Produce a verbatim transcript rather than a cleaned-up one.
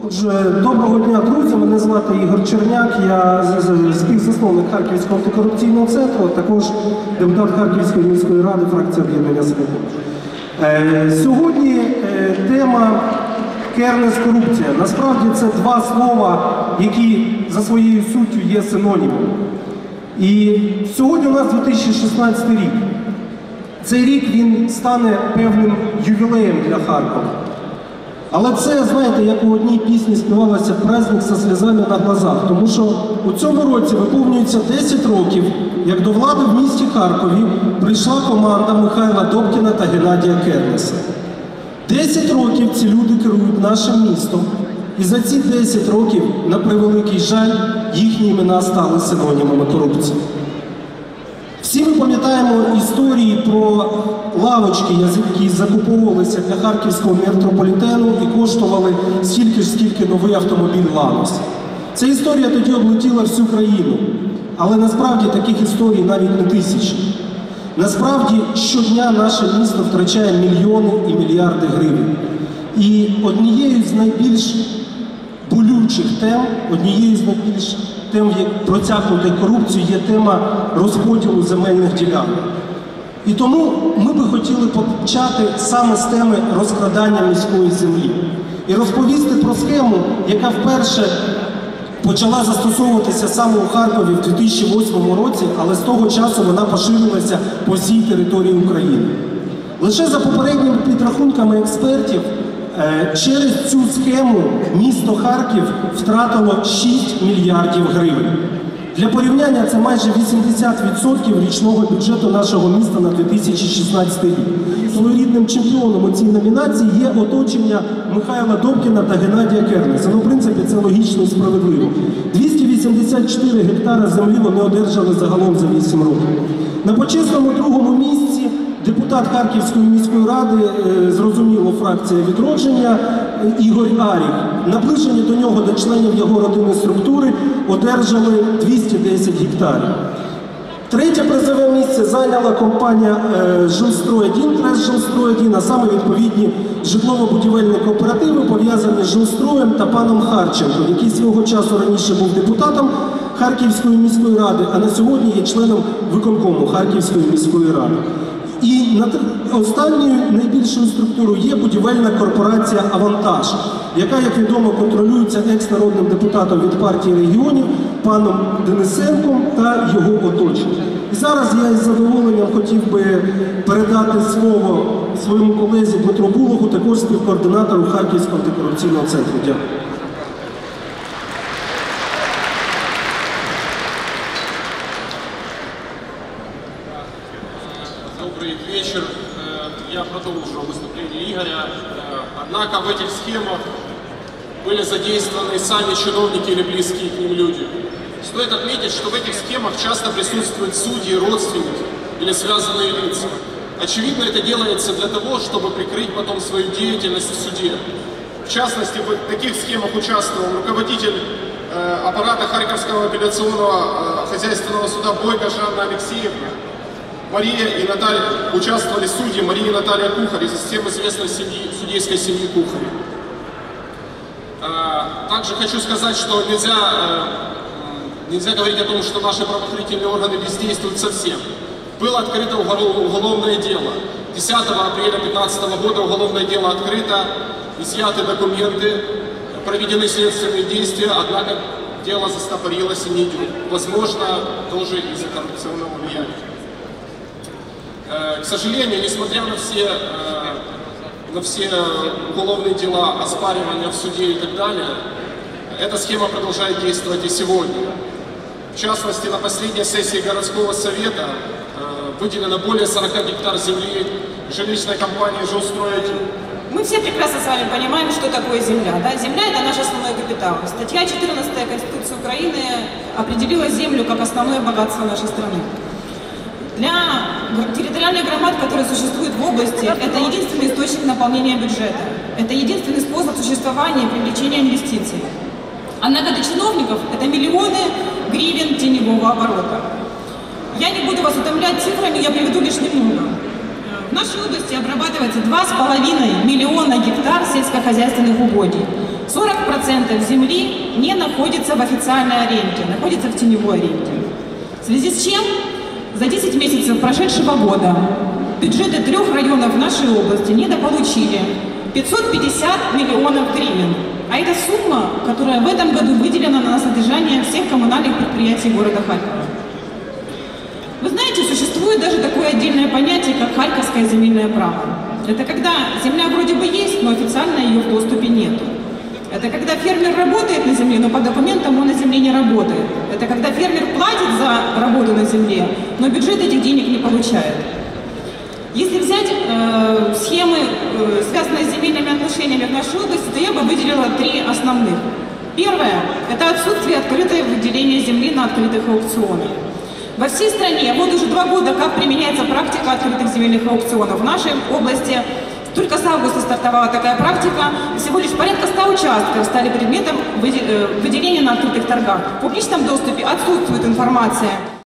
Отже, доброго дня, друзі. Мене звати Ігор Черняк, я співзасновник Харківського антикорупційного центру, а також депутат Харківської міської ради, фракція «Об'єднання Свобода». Сьогодні тема «Кернес корупція». Насправді це два слова, які за своєю суттю є синонімом. І сьогодні у нас дві тисячі шістнадцятий рік. Цей рік він стане певним ювілеєм для Харкова. Але це, знаєте, як у одній пісні співалося «Праздник со сльозами на глазах», тому що у цьому році виповнюється десять років, як до влади в місті Харкові прийшла команда Михайла Добкіна та Геннадія Кернеса. десять років ці люди керують нашим містом, і за ці десять років, на превеликий жаль, їхні імена стали синонімами корупції. Всі ми пам'ятаємо історії про лавочки, які закуповувалися для харківського метрополітену і коштували стільки ж, скільки новий автомобіль «Ланос». Ця історія тоді облетіла всю країну, але насправді таких історій навіть не тисячі. Насправді щодня наше місто втрачає мільйони і мільярди гривень. І однією з найбільш болючих тем, однією з найбільш тем, як протягнути корупцію, є тема розподілу земельних ділянок. І тому ми би хотіли почати саме з теми розкрадання міської землі. І розповісти про схему, яка вперше почала застосовуватися саме у Харкові в дві тисячі восьмому році, але з того часу вона поширилася по всій території України. Лише за попередніми підрахунками експертів, через цю схему місто Харків втратило шість мільярдів гривень. Для порівняння це майже вісімдесят відсотків річного бюджету нашого міста на дві тисячі шістнадцятий рік. Своєрідним чемпіоном у цій номінації є оточення Михайла Добкіна та Геннадія Кернеса. Ну, в принципі, це логічно і справедливо. двісті вісімдесят чотири гектара землі вони одержали загалом за вісім років. На почесному другому місці депутат Харківської міської ради, зрозуміло, фракція «Відродження», Ігор Аріх. Наближені до нього, до членів його родинної структури, одержали двісті десять гектарів. Третє призове місце зайняла компанія «Жилстрой один», «Трест Жилстрой один», а саме відповідні житлово-будівельні кооперативи, пов'язані з Жилстроєм та паном Харченком, який свого часу раніше був депутатом Харківської міської ради, а на сьогодні є членом виконкому Харківської міської ради. І останньою найбільшою структурою є будівельна корпорація «Авантаж», яка, як відомо, контролюється екс-народним депутатом від партії регіонів паном Денисенком та його оточенням. І зараз я із задоволенням хотів би передати слово своєму колезі Дмитру Булоху, також співкоординатору Харківського антикорупційного центру. Дякую. Добрый вечер. Я продолжу выступление Игоря. Однако в этих схемах были задействованы сами чиновники или близкие к ним люди. Стоит отметить, что в этих схемах часто присутствуют судьи, родственники или связанные лица. Очевидно, это делается для того, чтобы прикрыть потом свою деятельность в суде. В частности, в таких схемах участвовал руководитель аппарата Харьковского апелляционного хозяйственного суда Бойко Жанна Алексеевна. Мария и Наталья, участвовали судьи Мария и Наталья Кухарь из всем известной семьи, судейской семьи Кухарь. Также хочу сказать, что нельзя, нельзя говорить о том, что наши правоохранительные органы бездействуют совсем. Было открыто уголовное дело. десятого апреля две тысячи пятнадцатого года уголовное дело открыто, изъяты документы, проведены следственные действия, однако дело застопорилось и не идет. Возможно, тоже из-за коррупционного влияния. К сожалению, несмотря на все, на все уголовные дела, оспаривания в суде и так далее, эта схема продолжает действовать и сегодня. В частности, на последней сессии городского совета выделено более сорока гектар земли жилищной компании «Жилстрой один». Мы все прекрасно с вами понимаем, что такое земля. Да? Земля – это наш основной капитал. Статья четырнадцатая Конституции Украины определила землю как основное богатство нашей страны. Для территориальных громад, которые существуют в области, это единственный источник наполнения бюджета. Это единственный способ существования и привлечения инвестиций. Однако для чиновников это миллионы гривен теневого оборота. Я не буду вас утомлять цифрами, я приведу лишь немного. В нашей области обрабатывается два с половиной миллиона гектар сельскохозяйственных угодий. сорок процентов процентов земли не находится в официальной аренде, находится в теневой аренде. В связи с чем за десять месяцев прошедшего года бюджеты трех районов нашей области недополучили пятьсот пятьдесят миллионов гривен. А это сумма, которая в этом году выделена на содержание всех коммунальных предприятий города Харькова. Вы знаете, существует даже такое отдельное понятие, как харьковское земельное право. Это когда земля вроде бы есть, но официально ее в доступе нет. Это когда фермер работает на земле, но по документам он на земле не работает. Это когда фермер платит за работу на земле, но бюджет этих денег не получает. Если взять э, схемы, э, связанные с земельными отношениями в нашей области, то я бы выделила три основных. Первое – это отсутствие открытого выделения земли на открытых аукционах. Во всей стране вот уже два года как применяется практика открытых земельных аукционов. В нашей области только с августа стартовала такая практика. Всего лишь порядка ста участков стали предметом выделения на открытых торгах. В публичном доступе отсутствует информация